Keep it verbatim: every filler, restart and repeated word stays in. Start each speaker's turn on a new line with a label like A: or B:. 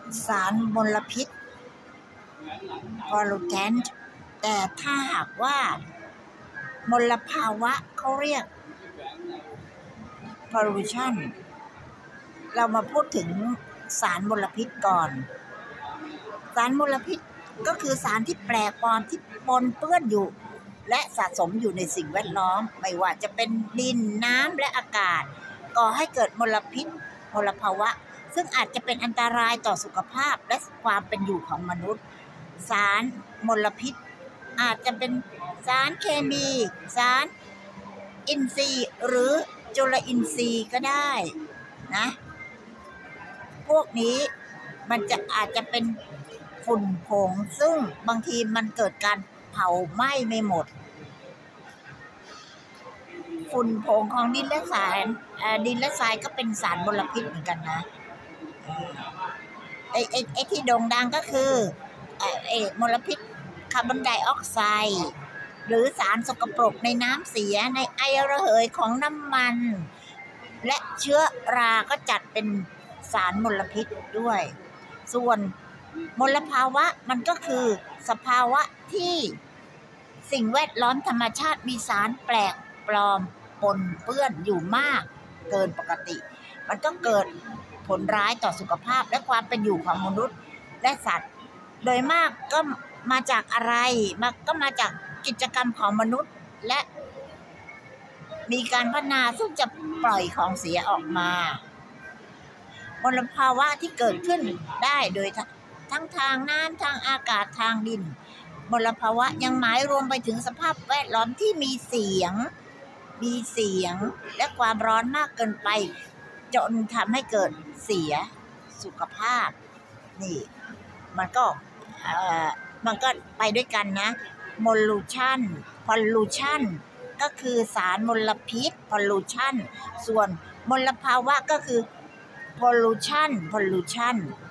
A: สารมลพิษ pollutant แต่ถ้าหากว่ามลภาวะเขาเรียก pollution เรามาพูดถึงสารมลพิษก่อนสารมลพิษก็คือสารที่แปลกปลอมที่ปนเปื้อนอยู่และสะสมอยู่ในสิ่งแวดล้อมไม่ว่าจะเป็นดินน้ำและอากาศก่อให้เกิดมลพิษมลภาวะซึ่งอาจจะเป็นอันตรายต่อสุขภาพและความเป็นอยู่ของมนุษย์สารมลพิษอาจจะเป็นสารเคมีสารอินทรีย์หรือจุลอินทรีย์ก็ได้นะพวกนี้มันจะอาจจะเป็นฝุ่นผงซึ่งบางทีมันเกิดการเผาไหม้ไม่หมดฝุ่นผงของดินและทรายดินและทรายก็เป็นสารมลพิษเหมือนกันนะไอ้ไอ้ไอ้ที่โด่งดังก็คือไอ้มลพิษคาร์บอนไดออกไซด์หรือสารสกปรกในน้ำเสียในไอระเหยของน้ำมันและเชื้อราก็จัดเป็นสารมลพิษด้วยส่วนมลภาวะมันก็คือสภาวะที่สิ่งแวดล้อมธรรมชาติมีสารแปลกปลอมปนเปื้อนอยู่มากเกินปกติมันก็เกิดผลร้ายต่อสุขภาพและความเป็นอยู่ของมนุษย์และสัตว์โดยมากก็มาจากอะไรมาก็มาจากกิจกรรมของมนุษย์และมีการพัฒนาซึ่งจะปล่อยของเสียออกมามลภาวะที่เกิดขึ้นได้โดยทั้งทางน้ำทางอากาศทางดินมลภาวะยังหมายรวมไปถึงสภาพแวดล้อมที่มีเสียงมีเสียงและความร้อนมากเกินไปจนทำให้เกิดเสียสุขภาพนี่มันก็เอ่อมันก็ไปด้วยกันนะ pollution pollution ก็คือสารมลพิษ pollution ส่วนมลภาวะก็คือ pollution pollution